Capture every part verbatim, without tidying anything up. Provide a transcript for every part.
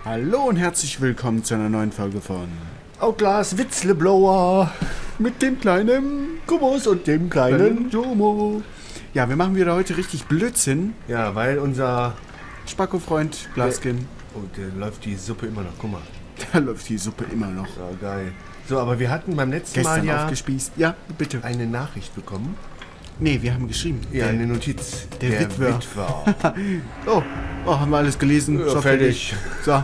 Hallo und herzlich willkommen zu einer neuen Folge von Outlast Witzleblower mit dem kleinen Kubus und dem kleinen Jomo. Ja, wir machen wieder heute richtig Blödsinn. Ja, weil unser Spacko-Freund Glaskin. Oh, der läuft die Suppe immer noch, guck mal. Da läuft die Suppe immer noch. Ja, geil. So, aber wir hatten beim letzten Gestern Mal ja aufgespießt. Ja, bitte. eine Nachricht bekommen. Nee, wir haben geschrieben. Ja, der, eine Notiz. Der, der Witwer. Witwer. oh, oh, haben wir alles gelesen. Ja, so, fertig. So.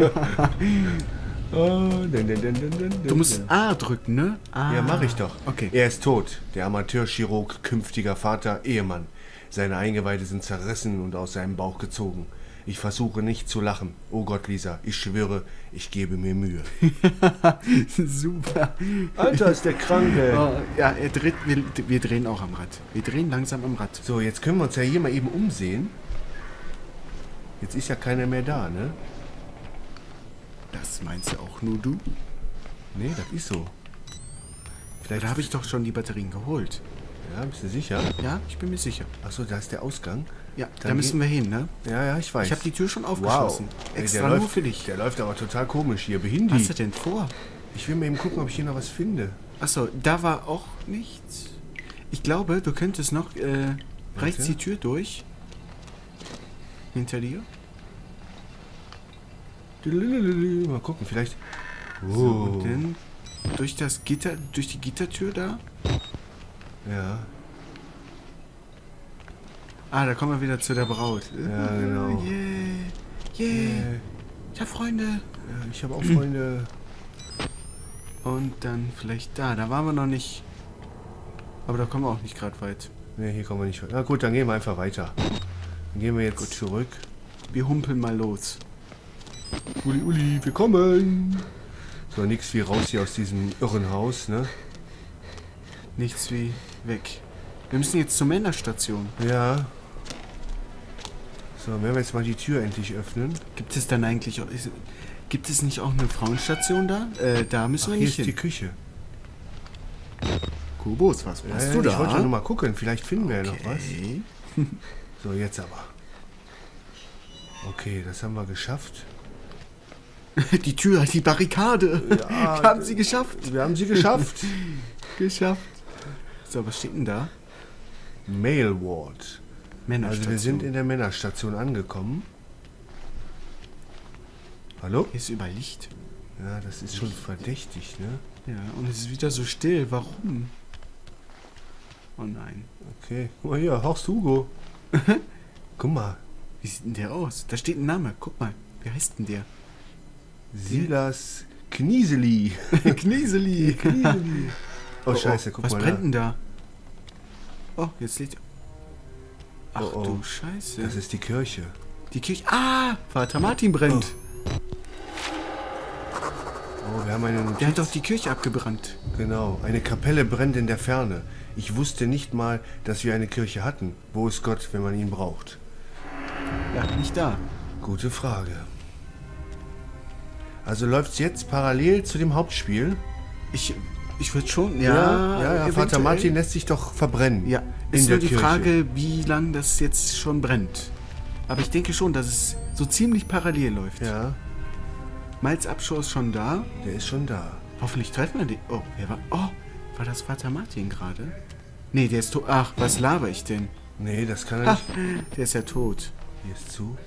Oh, dun, dun, dun, dun, dun, Du musst A drücken, ne? A. Ja, mach ich doch. Okay. Er ist tot. Der Amateurchirurg, künftiger Vater, Ehemann. Seine Eingeweide sind zerrissen und aus seinem Bauch gezogen. Ich versuche nicht zu lachen. Oh Gott, Lisa, ich schwöre, ich gebe mir Mühe. Super. Alter, ist der Kranke. Oh, ja, er dreht, wir, wir drehen auch am Rad. Wir drehen langsam am Rad. So, jetzt können wir uns ja hier mal eben umsehen. Jetzt ist ja keiner mehr da, ne? Das meinst du auch nur du? Nee, das ist so. Vielleicht Da habe ich doch schon die Batterien geholt. Ja, bist du sicher? Ja, ich bin mir sicher. Achso, da ist der Ausgang. Ja, Dann da müssen wir hin, ne? Ja, ja, ich weiß. Ich habe die Tür schon aufgeschlossen. Ey, Extra der nur läuft, für dich. Der läuft aber total komisch hier. Behindi. Was hast du denn vor? Ich will mal eben gucken, ob ich hier noch was finde. Achso, da war auch nichts. Ich glaube, du könntest noch äh, rechts die Tür durch. Hinter dir. Mal gucken, vielleicht. So, und dann durch das Gitter, durch die Gittertür da. Ja. Ah, da kommen wir wieder zu der Braut. Ja, genau. Yeah. Yeah. Yeah. Ich hab Freunde. Ja, ich habe auch Freunde. Und dann vielleicht da. Da waren wir noch nicht. Aber da kommen wir auch nicht gerade weit. Ne, hier kommen wir nicht weiter. Na gut, dann gehen wir einfach weiter. Dann gehen wir jetzt gut zurück. Wir humpeln mal los. Uli, Uli, wir kommen. So, nix wie raus hier aus diesem irren Haus, ne? Nichts wie weg. Wir müssen jetzt zur Männerstation. Ja. So, werden wir jetzt mal die Tür endlich öffnen. Gibt es dann eigentlich auch... Ist, gibt es nicht auch eine Frauenstation da? Äh, da müssen Ach, wir hier nicht ist hin. die Küche. Kubus, was Ja, machst ja, du da? Ich wollte ja nur mal gucken, vielleicht finden wir ja noch was. Okay. So, jetzt aber. Okay, das haben wir geschafft. Die Tür, die Barrikade. Ja, wir haben sie geschafft. Wir haben sie geschafft. Geschafft. So, was steht denn da? Male Ward. Männerstation. Also wir sind in der Männerstation angekommen. Hallo? Hier ist überall Licht. Ja, das ist schon verdächtig, ne? Ja, und es ist wieder so still. Warum? Oh nein. Okay. Guck mal hier, Horst Hugo. Guck mal. Wie sieht denn der aus? Da steht ein Name. Guck mal. Wie heißt denn der? Silas Knieseli. Knieseli. Knieseli. Oh, oh, scheiße, guck was mal. Was brennt denn da? Oh, jetzt liegt... Ach oh, oh. du Scheiße. Das ist die Kirche. Die Kirche... Ah! Vater Martin brennt. Oh, oh wir haben eine Notiz. Der hat doch die Kirche abgebrannt. Genau. Eine Kapelle brennt in der Ferne. Ich wusste nicht mal, dass wir eine Kirche hatten. Wo ist Gott, wenn man ihn braucht? Ja, nicht da. Gute Frage. Also läuft's jetzt parallel zu dem Hauptspiel? Ich... Ich würde schon, Ja, ja, ja, ja Vater Martin lässt sich doch verbrennen. Ja, in ist der nur die Kirche. Frage, wie lange das jetzt schon brennt. Aber ich denke schon, dass es so ziemlich parallel läuft. Ja. Miles Abschow ist schon da. Der ist schon da. Hoffentlich treffen wir den. Oh, wer war. Oh, war das Vater Martin gerade? Nee, der ist tot. Ach, was laber ich denn? Nee, das kann er Ha, nicht. der ist ja tot. Hier ist zu.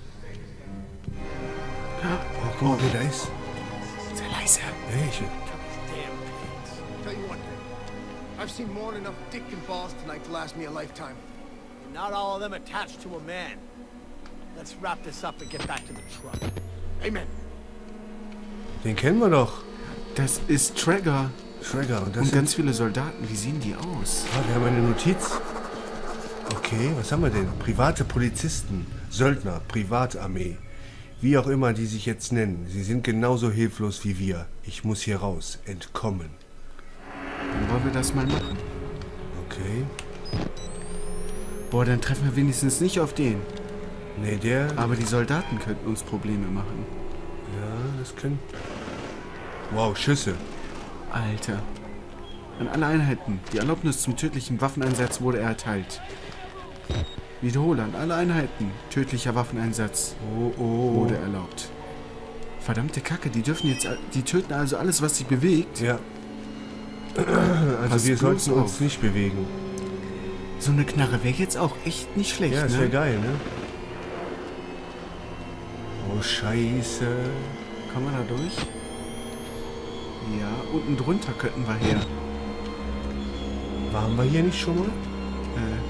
Oh, Oh, guck mal, wer da ist. sehr leise. Hey, ich, Tell you one thing. I've seen more than enough dick and balls tonight to last me a lifetime. Not all of them attached to a man. Let's wrap this up and get back to the truck. Amen. den kennen wir doch. Das ist Trigger. Trigger. Und das Und sind, ganz viele Soldaten. Wie sehen die aus? ah, wir haben eine Notiz. Okay, was haben wir denn? Private Polizisten, Söldner, Privatarmee. Wie auch immer die sich jetzt nennen. Sie sind genauso hilflos wie wir. Ich muss hier raus. Entkommen. Dann wollen wir das mal machen. Okay. Boah, dann treffen wir wenigstens nicht auf den. Nee, der... Aber die Soldaten könnten uns Probleme machen. Ja, das können... Wow, Schüsse. Alter. An alle Einheiten. Die Erlaubnis zum tödlichen Waffeneinsatz wurde erteilt. Wiederhole, an alle Einheiten. Tödlicher Waffeneinsatz Oh, oh. wurde erlaubt. Verdammte Kacke, die dürfen jetzt, die töten also alles, was sich bewegt. Ja. Also Pass wir bloß sollten uns auf. nicht bewegen. So eine Knarre wäre jetzt auch echt nicht schlecht, Ja, das wäre ne? geil, ne? Oh, scheiße. Kommen wir da durch? Ja, unten drunter könnten wir her. Waren wir hier nicht schon mal? Äh,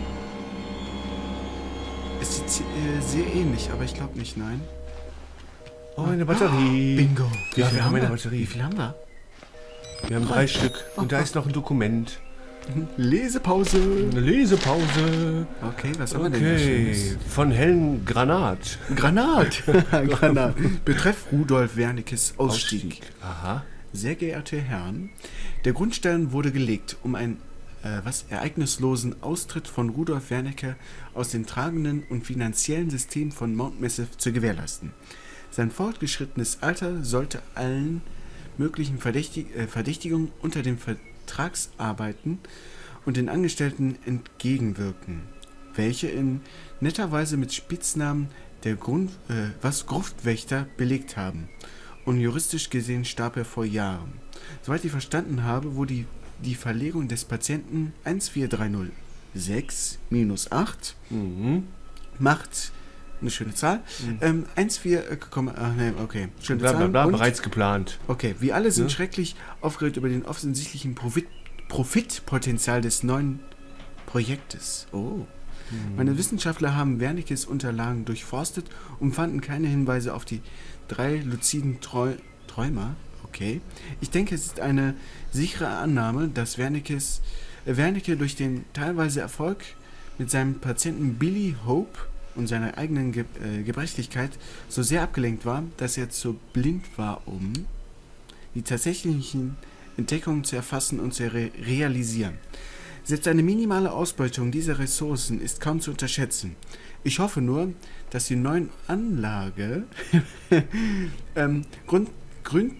es sieht äh, sehr ähnlich, aber ich glaube nicht, nein. Oh, eine Batterie. Bingo. Wie viel haben wir in der wir? Batterie? Wie viel haben wir? Wir haben drei Stück. Und da ist noch ein Dokument. Lesepause. Eine Lesepause. Okay, was haben wir denn da Okay. Schönes? Von Helen Granat. Granat. Granat. Betreff Rudolf Wernicke's Ausstieg. Aha. Sehr geehrte Herren, der Grundstein wurde gelegt, um einen äh, was ereignislosen Austritt von Rudolf Wernicke aus dem tragenden und finanziellen System von Mount Massive zu gewährleisten. Sein fortgeschrittenes Alter sollte allen möglichen Verdächtig äh, Verdächtigungen unter den Vertragsarbeiten und den Angestellten entgegenwirken, welche in netter Weise mit Spitznamen der Grund, äh, was Gruftwächter belegt haben. Und juristisch gesehen starb er vor Jahren. Soweit ich verstanden habe, wurde die, die Verlegung des Patienten eins vier drei null sechs minus acht Mhm. macht eine schöne Zahl. Mhm. Ähm, eins vier, äh, komm, ah, nee, okay. Schöne Bla bla Zahlen bla, und- bereits geplant. Okay, wir alle sind Ja. schrecklich aufgeregt über den offensichtlichen Profit, Profitpotenzial des neuen Projektes. Oh. Meine Wissenschaftler haben Wernicke's Unterlagen durchforstet und fanden keine Hinweise auf die drei luziden Trau Träumer. Okay. Ich denke, es ist eine sichere Annahme, dass Wernicke's, äh, Wernicke durch den teilweise Erfolg mit seinem Patienten Billy Hope und seiner eigenen Ge äh, Gebrechlichkeit so sehr abgelenkt war, dass er zu blind war, um die tatsächlichen Entdeckungen zu erfassen und zu re realisieren. Selbst eine minimale Ausbeutung dieser Ressourcen ist kaum zu unterschätzen. Ich hoffe nur, dass die neuen Anlage ähm, Grund, Grund,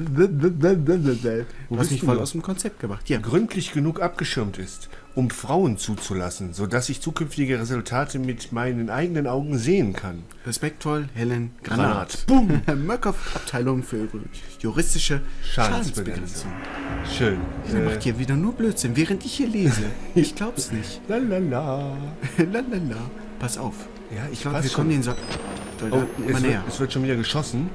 du hast mich voll aus dem Konzept gebracht. Ja. Gründlich genug abgeschirmt ist, um Frauen zuzulassen, sodass ich zukünftige Resultate mit meinen eigenen Augen sehen kann. Respektvoll, Helen Granat. Boom! Möckoff, Abteilung für juristische Schadensbegrenzung. Schadensbegrenzung. Schön. Er macht hier wieder nur Blödsinn, während ich hier lese. Ich glaub's nicht. Lalala. Lalala. Pass auf. Ja, Ich ich glaube, weiß wir kommen schon. den so Oh, Soldaten immer es näher. wird, es wird schon wieder geschossen.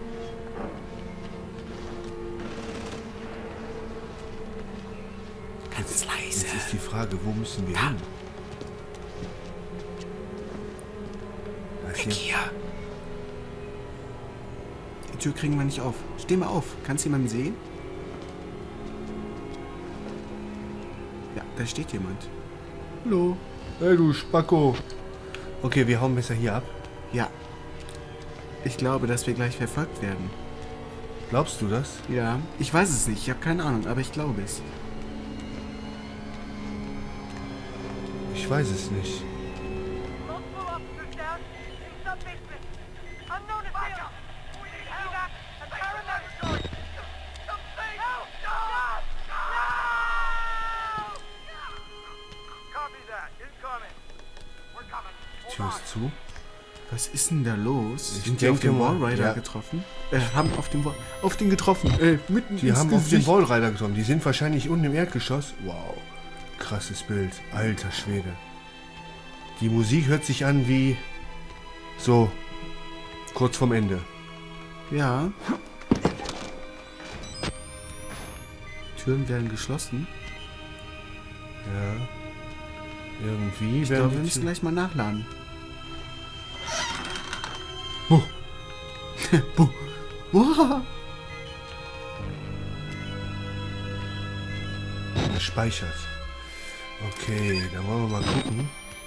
Ganz leise. Jetzt ist die Frage, wo müssen wir hin? Da ist Weg hier- hier. Die Tür kriegen wir nicht auf. Steh mal auf. Kannst du jemanden sehen? Ja, da steht jemand. Hallo. Hey, du Spacko. Okay, wir hauen besser hier ab. Ja. Ich glaube, dass wir gleich verfolgt werden. Glaubst du das? Ja. Ich weiß es nicht. Ich habe keine Ahnung, aber ich glaube es. Ich weiß es nicht. Multiple officers down in some basement. Unknown assailant. We need help. And paramedics. Something. Help! No! No! Copy that. Incoming. We're coming. Die Tür ist zu. Was ist denn da los? Ich Sind die auf denke den mal, Wallrider ja. getroffen? Äh, haben auf den Wall... Auf den getroffen. Äh, mitten Die ins haben auf den Gesicht. Wallrider getroffen. Die sind wahrscheinlich unten im Erdgeschoss. Wow. Krasses Bild. Alter Schwede. Die Musik hört sich an wie... So. Kurz vorm Ende. Ja. Türen werden geschlossen. Ja. Irgendwie Ich werden glaube, wir die müssen Tür- gleich mal nachladen. Huh. Buh. Uah. Gespeichert. Okay, dann wollen wir mal gucken.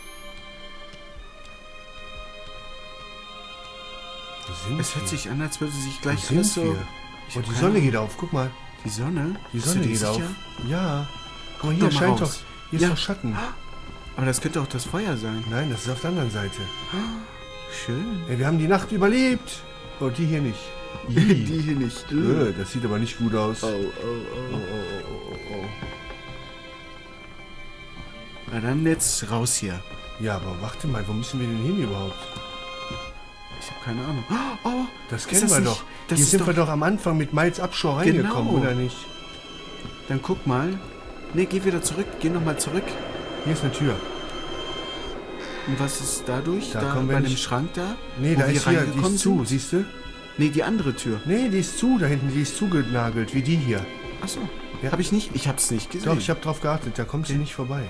Wo sind Es hört wir? sich an, als würde sich Wo gleich sind alles so... wir? Ich Oh, hab die keine Sonne Ahnung. geht auf. Guck mal. Die Sonne? Die Bist du Sonne dir geht sicher? auf. Ja. Guck mal, Guck hier doch mal scheint raus. doch. Hier Ja. ist doch Schatten. Aber das könnte auch das Feuer sein. Nein, das ist auf der anderen Seite. Schön. Ey, wir haben die Nacht überlebt. Oh, die hier nicht. Die hier nicht. Äh, das sieht aber nicht gut aus. Oh, Oh, oh, oh. oh, oh, oh, oh, oh. Na dann jetzt raus hier. Ja, aber warte mal, wo müssen wir denn hin überhaupt? Ich habe keine Ahnung. Oh, Das ist kennen das wir nicht- doch. das Hier ist sind doch- wir doch am Anfang mit Miles Abschau reingekommen, Genau. oder nicht? Dann guck mal. Ne, geh wieder zurück. Geh nochmal zurück. Hier ist eine Tür. Und was ist dadurch? Da Da, kommen wir bei dem nicht- Schrank da? Nee, wo da wir ist hier, die reingekommen ist zu, sind? siehst du? Nee, die andere Tür. Nee, die ist zu, da hinten, die ist zugenagelt, wie die hier. Achso. Ja. Habe ich nicht? Ich hab's nicht gesehen. Doch, ich habe drauf geachtet, da kommt sie nicht vorbei.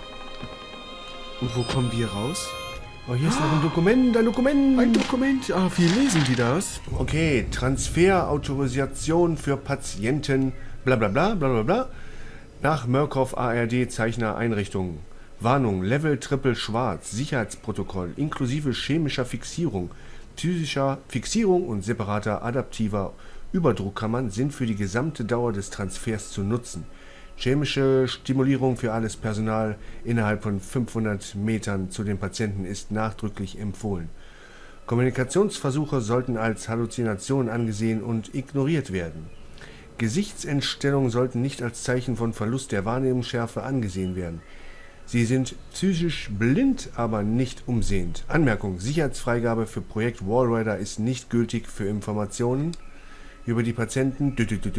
Und wo kommen wir raus? Oh, hier ist noch ein Dokument, ein Dokument. Ein Dokument. Ah, viel lesen die das. Okay, Transferautorisation für Patienten, bla bla bla bla bla bla. Nach Murkoff A R D Zeichner Einrichtungen. Warnung, Level Triple Schwarz, Sicherheitsprotokoll, inklusive chemischer Fixierung, physischer Fixierung und separater adaptiver Überdruckkammern sind für die gesamte Dauer des Transfers zu nutzen. Chemische Stimulierung für alles Personal innerhalb von fünfhundert Metern zu den Patienten ist nachdrücklich empfohlen. Kommunikationsversuche sollten als Halluzination angesehen und ignoriert werden. Gesichtsentstellungen sollten nicht als Zeichen von Verlust der Wahrnehmungsschärfe angesehen werden. Sie sind psychisch blind, aber nicht umsehend. Anmerkung: Sicherheitsfreigabe für Projekt Wallrider ist nicht gültig für Informationen über die Patienten.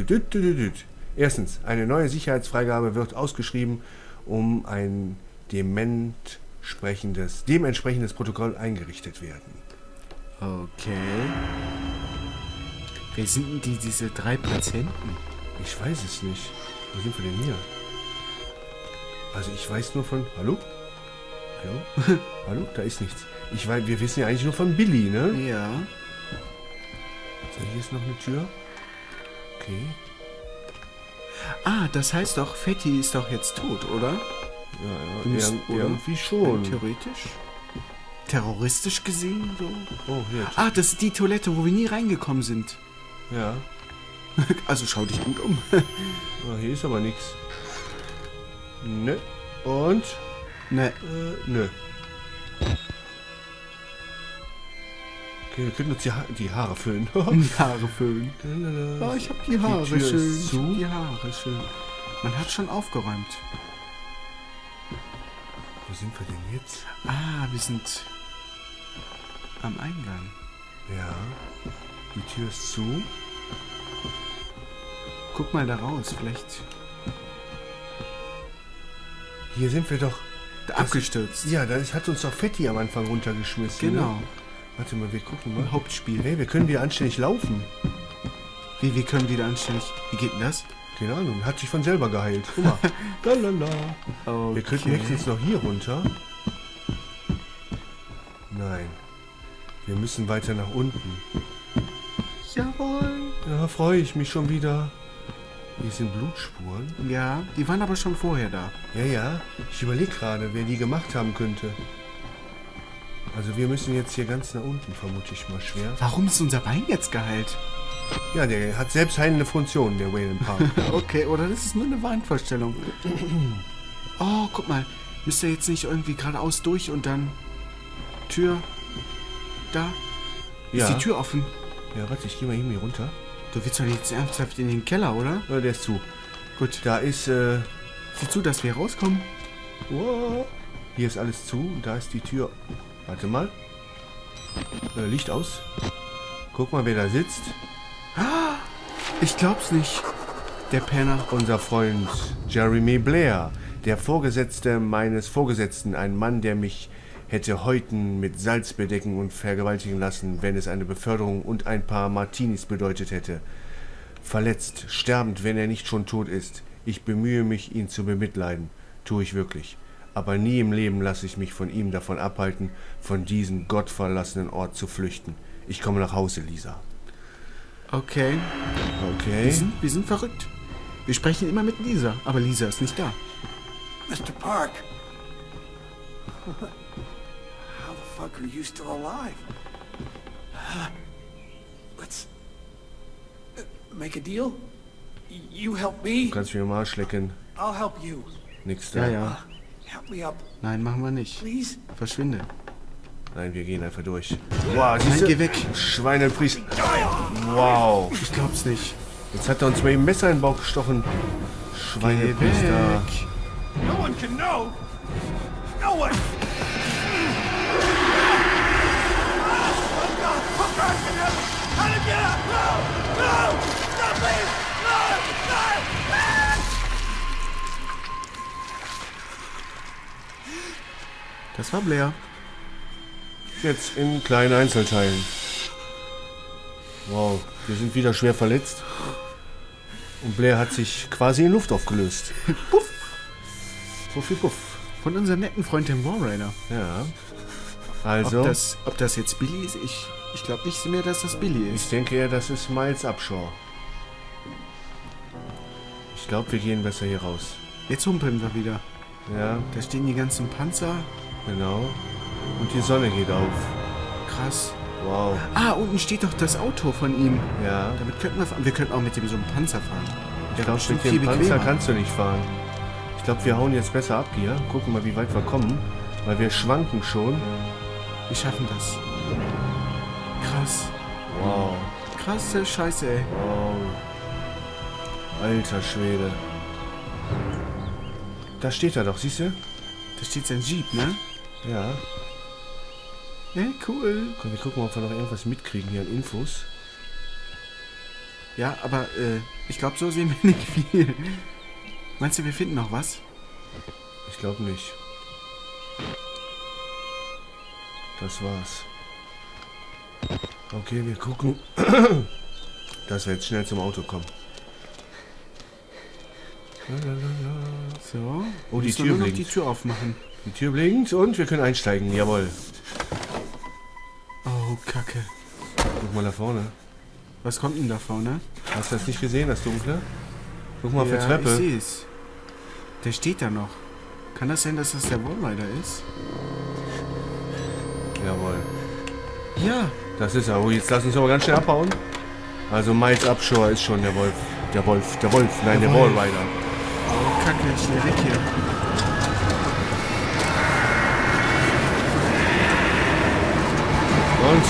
Erstens, eine neue Sicherheitsfreigabe wird ausgeschrieben, um ein dementsprechendes, dementsprechendes Protokoll eingerichtet werden. Okay. Wer sind denn die, diese drei Patienten? Ich weiß es nicht. Wo sind wir denn hier? Also ich weiß nur von... Hallo? Hallo? Hallo? Da ist nichts. Ich weiß, wir wissen ja eigentlich nur von Billy, ne? Ja. So, hier ist noch eine Tür. Okay. Ah, das heißt doch, Fatty ist doch jetzt tot, oder? Ja, Wir ja müssen- irg- oder? irgendwie schon. Theoretisch? Terroristisch gesehen so? Oh, hier. Ah, das ist die Toilette, wo wir nie reingekommen sind. Ja. Also schau dich gut um. Oh, hier ist aber nichts. Ne. Und? Ne. Äh, nö. Okay, wir können uns die, ha die Haare füllen. Die Haare füllen. Oh, ich hab die Haare Tür ist schön. Ich zu. hab die Haare schön. Man hat schon aufgeräumt. Wo sind wir denn jetzt? Ah, wir sind am Eingang. Ja. Die Tür ist zu. Guck mal da raus, vielleicht Hier sind wir doch... abgestürzt. Ja, da ist, hat uns doch Fetti am Anfang runtergeschmissen. Genau. Ne? Warte mal, wir gucken mal. Im Hauptspiel. Hey, wir können wieder anständig laufen. Wie, wir können wieder anständig. Wie geht denn das? Keine Ahnung, hat sich von selber geheilt. Guck mal. Lalala. Okay. Wir könnten höchstens noch hier runter. Nein. Wir müssen weiter nach unten. Jawohl. Ja, freue ich mich schon wieder. Hier sind Blutspuren. Ja, die waren aber schon vorher da. Ja, ja. Ich überlege gerade, wer die gemacht haben könnte. Also wir müssen jetzt hier ganz nach unten, vermute ich mal schwer. Warum ist unser Bein jetzt geheilt? Ja, der hat selbstheilende Funktion, der Wayland Park. Okay, oder das ist nur eine Wahnvorstellung. Oh, guck mal. Müsst ihr jetzt nicht irgendwie geradeaus durch und dann Tür da? Ja. Ist die Tür offen? Ja, warte, ich gehe mal hier runter. Du willst doch jetzt ernsthaft in den Keller, oder? Ja, der ist zu. Gut. Da ist, äh... Sieh zu, dass wir rauskommen. Wow. Hier ist alles zu und da ist die Tür. Warte mal. Äh, Licht aus. Guck mal, wer da sitzt. Ich glaub's nicht. Der Penner. Unser Freund Jeremy Blair. Der Vorgesetzte meines Vorgesetzten. Ein Mann, der mich hätte häuten, mit Salz bedecken und vergewaltigen lassen, wenn es eine Beförderung und ein paar Martinis bedeutet hätte. Verletzt, sterbend, wenn er nicht schon tot ist. Ich bemühe mich, ihn zu bemitleiden. Tue ich wirklich. Aber nie im Leben lasse ich mich von ihm davon abhalten, von diesem gottverlassenen Ort zu flüchten. Ich komme nach Hause, Lisa. Okay. Okay. Wir sind, wir sind verrückt. Wir sprechen immer mit Lisa, aber Lisa ist nicht da. Mister Park. How the fuck are you still alive? Let's uh, make a deal. Y- You help me, Du kannst mir am Arsch lecken. I'll help you. Nix da. Ja, ja. Help me up, Nein, machen wir nicht. please. Verschwinde. Nein, wir gehen einfach durch. Wow, Nein, siehste? geh weg. Schweinepriest. Wow. Ich glaub's nicht. Jetzt hat er uns mit dem Messer in den Bauch gestochen. Geh Schweinepriester. weg. No one can know. No one. Das war Blair. Jetzt in kleinen Einzelteilen. Wow, wir sind wieder schwer verletzt. Und Blair hat sich quasi in Luft aufgelöst. Puff. So viel Puff. Von unserem netten Freund dem War Rider. Ja. Also, Ob das, ob das jetzt Billy ist, ich, ich glaube nicht mehr, dass das Billy ich ist. denke eher, das ist Miles Upshaw. Ich glaube, wir gehen besser hier raus. Jetzt humpeln wir wieder. Ja, Da stehen die ganzen Panzer. genau. Und die Sonne geht auf. Krass. Wow. Ah, unten steht doch das Auto von ihm. Ja. Damit könnten wir fahren. Wir könnten auch mit dem so einem Panzer fahren. Ich glaube, mit dem Panzer kannst du nicht fahren. Ich glaube, wir hauen jetzt besser ab hier. Gucken mal, wie weit wir kommen. Weil wir schwanken schon. Wir schaffen das. Krass. Wow. Krasse Scheiße, ey. Wow. Alter Schwede. Da steht er doch, siehst du? Da steht sein Jeep, ne? Ja. Ja, cool. Komm, wir gucken mal, ob wir noch irgendwas mitkriegen hier an Infos. Ja, aber äh, ich glaube, so sehen wir nicht viel. Meinst du, wir finden noch was? Ich glaube nicht. Das war's. Okay, wir gucken, dass wir jetzt schnell zum Auto kommen. So. Oh, die Müssen wir Tür nur noch blinkt. die Tür aufmachen. Die Tür blinkt und wir können einsteigen, jawohl. Oh, Kacke. Guck mal da vorne. Was kommt denn da vorne? Hast du das nicht gesehen, das Dunkle? Guck mal auf ja, der Treppe. ich sehe es. Der steht da noch. Kann das sein, dass das der War Rider ist? Jawohl. Ja. Das ist er. Oh, jetzt lass uns aber ganz schnell abhauen. Also Miles Upshaw ist schon der Wolf. Der Wolf, der Wolf, nein, der, Der der Wall Wolf. Rider. Oh, Kacke, schnell weg hier. Und?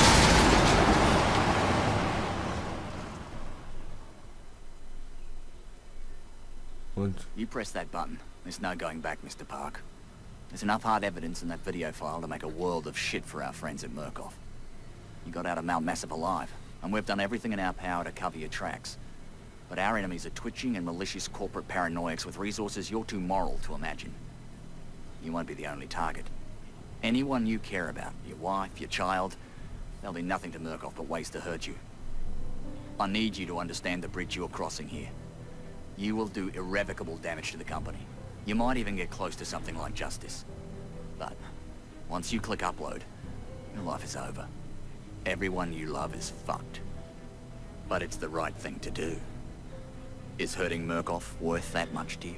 Und? You press that button. There's no going back, Mister Park. There's enough hard evidence in that video file to make a world of shit for our friends at Murkoff. You got out of Mount Massive alive, and we've done everything in our power to cover your tracks. But our enemies are twitching and malicious corporate paranoics with resources you're too moral to imagine. You won't be the only target. Anyone you care about, your wife, your child, they'll do nothing to Murkoff but ways to hurt you. I need you to understand the bridge you're crossing here. You will do irrevocable damage to the company. You might even get close to something like justice. But once you click upload, your life is over. Everyone you love is fucked. But it's the right thing to do. Is hurting Murkoff worth that much to you?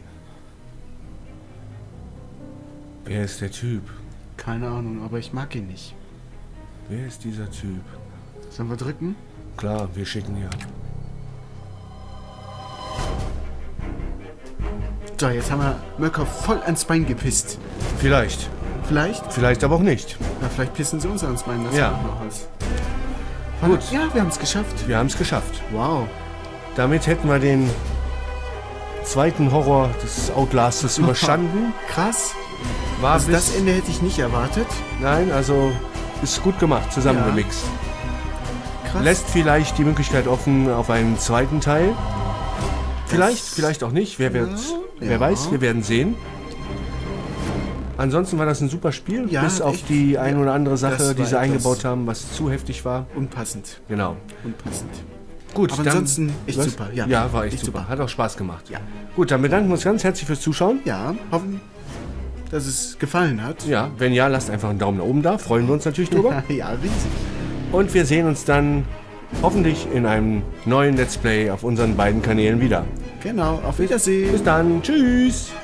Wer ist der Typ? Keine Ahnung, aber ich mag ihn nicht. Wer ist dieser Typ? Sollen wir drücken? Klar, wir schicken ja. So, jetzt haben wir Murkoff voll ans Bein gepisst. Vielleicht. Vielleicht? Vielleicht aber auch nicht. Ja, vielleicht pissen sie uns ans Bein. Das Ja. wird noch was. Gut. Ja, wir haben es geschafft. Wir haben es geschafft. Wow. Damit hätten wir den zweiten Horror des Outlastes überstanden. Krass. War Also bis, das Ende hätte ich nicht erwartet. Nein, also ist gut gemacht, zusammengemixt. Krass. Lässt vielleicht die Möglichkeit offen auf einen zweiten Teil. Vielleicht, vielleicht auch nicht. Wer, wird, wer ja. weiß, wir werden sehen. Ansonsten war das ein super Spiel, Ja, bis auf echt. die ein oder andere Das Sache, war die sie etwas- eingebaut haben, was zu heftig war. Unpassend. Genau. Unpassend. Gut, Aber dann, ansonsten echt was? super, ja. Ja, war echt, Echt super. super. Hat auch Spaß gemacht. Ja. Gut, dann bedanken wir uns ganz herzlich fürs Zuschauen. Ja, hoffen, dass es gefallen hat. Ja, wenn ja, lasst einfach einen Daumen nach oben da. Freuen wir uns natürlich drüber. Ja, riesig. Und wir sehen uns dann hoffentlich in einem neuen Let's Play auf unseren beiden Kanälen wieder. Genau, auf Wiedersehen. Bis dann. Tschüss.